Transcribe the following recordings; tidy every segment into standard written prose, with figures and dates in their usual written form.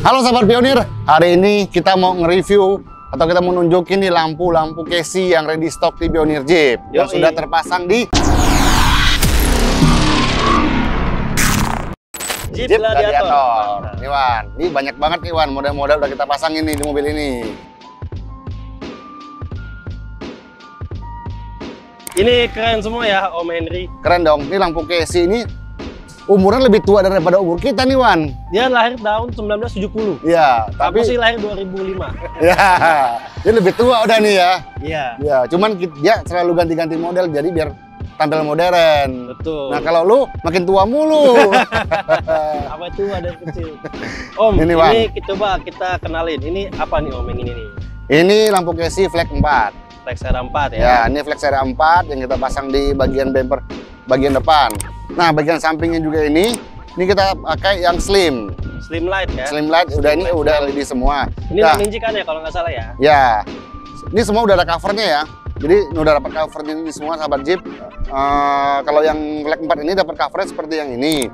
Halo sahabat pionir, hari ini kita mau nge-review atau kita mau nunjukin nih lampu-lampu Casey yang ready stock di Pioneer Jeep yang sudah terpasang di Jeep Gladiator. Nih Wan, ini banyak banget nih Wan, model-model udah kita pasangin nih di mobil ini. Ini keren semua ya Om Henry. Keren dong, ini lampu Casey ini umurnya lebih tua daripada umur kita nih Wan. Dia lahir tahun 1970. Iya, Aku sih lahir 2005. Ya, dia lebih tua udah nih ya. Iya. Ya, cuman dia selalu ganti-ganti model jadi biar tampil modern. Betul. Nah, kalau lu makin tua mulu. Apa itu ada kecil? Om, ini coba kita kenalin. Ini apa nih Om yang ini nih? Ini lampu Casey Flex 4. Flex Era 4 ya. Ya, ini Flex Era 4 yang kita pasang di bagian bumper bagian depan. Nah, bagian sampingnya juga ini kita pakai yang slim. Slim light ya. Slim light udah ini udah LED semua. Ini nah, Ninja kan ya kalau nggak salah ya. Ya. Ini semua udah ada covernya ya. Jadi udah dapat covernya ini semua sahabat Jeep. Kalau yang Flex 4 ini dapat covernya seperti yang ini.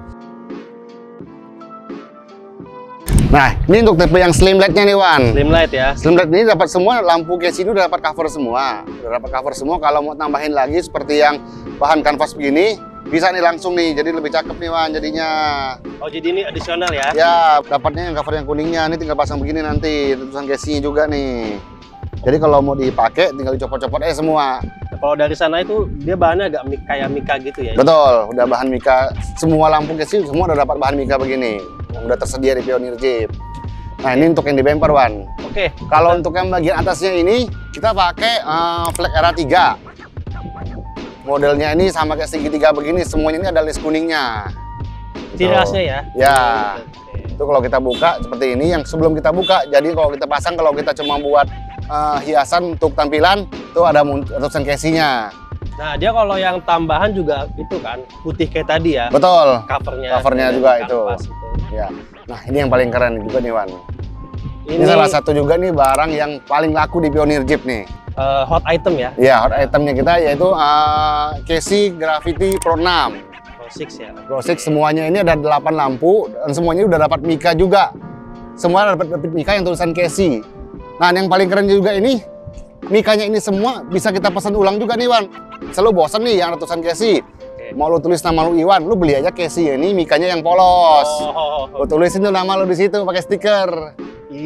Nah, ini untuk tipe yang slim light-nya nih Wan. Slim light ya. Slim light ini dapat semua lampu Casey ini udah dapat cover semua. Udah dapat cover semua. Kalau mau tambahin lagi seperti yang bahan kanvas begini, bisa nih langsung nih. Jadi lebih cakep nih Wan jadinya. Oh, jadi ini additional ya? Ya, dapatnya yang cover yang kuningnya. Ini tinggal pasang begini nanti. Tulisan Casey juga nih. Jadi kalau mau dipakai tinggal dicopot-copot aja semua. Kalau dari sana itu dia bahannya agak kayak Mika gitu ya? Betul, udah bahan Mika. Semua lampu Casey semua udah dapat bahan Mika begini. Udah tersedia di Pioneer Jeep. Nah, ini untuk yang di bumper Wan. Oke. Kalau untuk yang bagian atasnya ini kita pakai Flex Era 3. Modelnya ini sama kayak segitiga begini, semuanya ini ada list kuningnya. Ciri khasnya ya? Ya. Itu kalau kita buka seperti ini, yang sebelum kita buka. Jadi kalau kita pasang, kalau kita cuma buat hiasan untuk tampilan, itu ada tulisan Casey-nya. Nah, dia kalau yang tambahan juga itu kan putih kayak tadi ya. Betul. Covernya juga itu. Ya. Nah, ini yang paling keren juga nih Wan. Ini salah satu juga nih barang yang paling laku di Pioneer Jeep nih. Hot item ya? Ya, hot itemnya kita yaitu Casey Gravity Pro 6. Pro 6 ya? Pro 6 semuanya ini ada 8 lampu dan semuanya udah dapat Mika juga. Semua dapat Mika yang tulisan Casey. Nah, yang paling keren juga ini Mikanya ini semua bisa kita pesan ulang juga nih Wan. Selalu bosan nih yang ada tulisan Casey. Mau lu tulis nama lu Iwan, lu beli aja Casey ini Mikanya yang polos. Lu tulisin tuh nama lu di situ pakai stiker.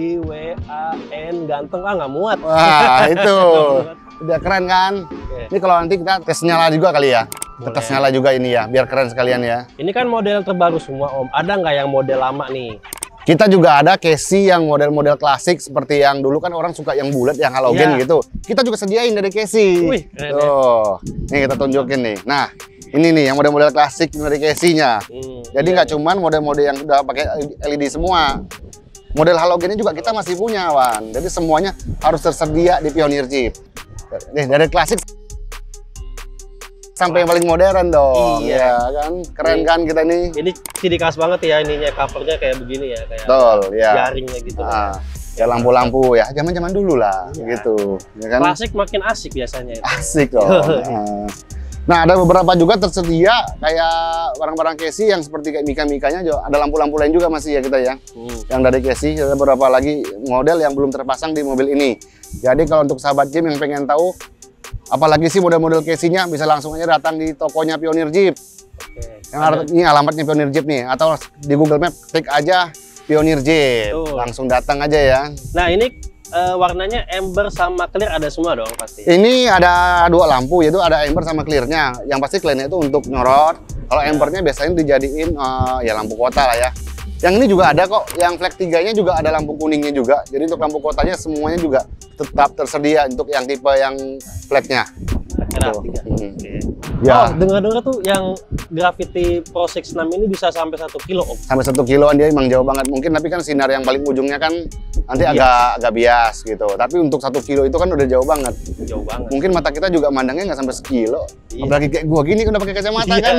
IWAN ganteng nggak muat. Wah, itu. Udah keren kan? Ini kalau nanti kita tes nyala juga kali ya. Kita tes nyala juga ini ya, biar keren sekalian ya. Ini kan model terbaru semua Om. Ada nggak yang model lama nih? Kita juga ada Casey yang model-model klasik seperti yang dulu kan orang suka yang bulat, yang halogen gitu. Kita juga sediain dari Casey. Wih, keren tuh. Nih kita tunjukin nih. Nah, ini nih yang model-model klasik dari Casey-nya. Jadi nggak cuman model-model yang udah pakai LED semua. Model halogennya juga kita masih punya, Wan. Jadi semuanya harus tersedia di Pioneer Jeep. Nih dari klasik sampai yang paling modern dong. Iya kan, keren kan kita nih. Ini ciri khas banget ya ininya, covernya kayak begini ya, kayak betul, ya. Jaringnya gitu. Ya lampu-lampu ya, zaman-zaman dulu lah, gitu. Ya kan? Klasik makin asik biasanya. Asik dong. Nah, ada beberapa juga tersedia kayak barang-barang Casey yang seperti kayak Mika-Mikanya, ada lampu-lampu lain juga masih ya kita ya. Yang dari Casey, ada beberapa lagi model yang belum terpasang di mobil ini. Jadi kalau untuk sahabat Jeep yang pengen tahu apalagi sih model-model Casey-nya, bisa langsung aja datang di tokonya Pioneer Jeep. Ini alamatnya Pioneer Jeep nih, atau di Google Map klik aja Pioneer Jeep. Langsung datang aja ya. Nah, ini warnanya amber sama clear ada semua dong pasti. Ini ada dua lampu, yaitu ada amber sama clearnya. Yang pasti clearnya itu untuk nyorot. Kalau ambernya biasanya dijadiin ya lampu kota lah ya. Yang ini juga ada kok, yang Flex 3-nya juga ada lampu kuningnya juga. Jadi untuk lampu kotanya semuanya juga tetap tersedia untuk yang tipe yang Flex-nya. Ya. Oh, dengar-dengar tuh yang Gravity Pro 6 ini bisa sampai 1 kilo Om. Sampai 1 kiloan, dia emang jauh banget. Mungkin tapi kan sinar yang paling ujungnya kan nanti agak bias gitu. Tapi untuk 1 kilo itu kan udah jauh banget. Jauh banget. Mungkin mata kita juga mandangnya nggak sampai sekilo. Apalagi kayak gua gini udah pakai kacamata kan.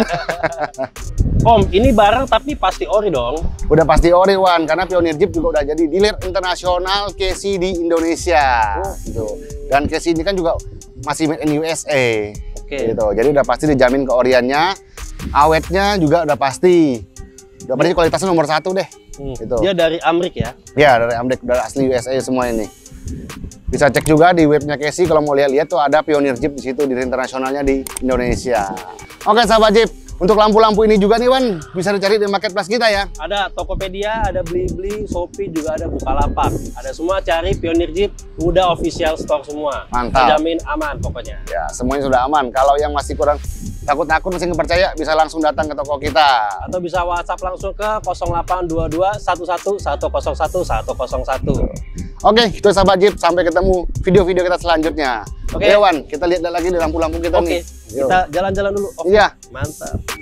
Om, ini barang tapi pasti ori dong. Udah pasti ori Wan, karena Pioneer Jeep juga udah jadi dealer internasional Casey di Indonesia. Gitu. Dan Casey ini kan juga masih made in USA. Gitu. Jadi udah pasti dijamin keoriannya, awetnya juga udah pasti. Udah pasti kualitasnya nomor 1 deh. Gitu. Dia dari Amrik ya? Ya, dari Amrik, dari asli USA semua ini. Bisa cek juga di webnya Casey kalau mau lihat-lihat tuh ada Pioneer Jeep di situ, di internasionalnya di Indonesia. Oke sahabat Jeep, untuk lampu-lampu ini juga nih Wan, bisa dicari di marketplace kita ya. Ada Tokopedia, ada Blibli, Shopee, juga ada Bukalapak. Ada semua, cari Pioneer Jeep, udah official store semua. Mantap. Terjamin aman pokoknya. Ya, semuanya sudah aman. Kalau yang masih kurang takut-takut masih nggak percaya, bisa langsung datang ke toko kita. Atau bisa WhatsApp langsung ke 0822 11 101 101. Oke, itu sahabat Jeep, sampai ketemu video-video kita selanjutnya. Oke, Wan, kita lihat lagi di lampu-lampu kita nih. Oke, kita jalan-jalan dulu. Iya. Mantap.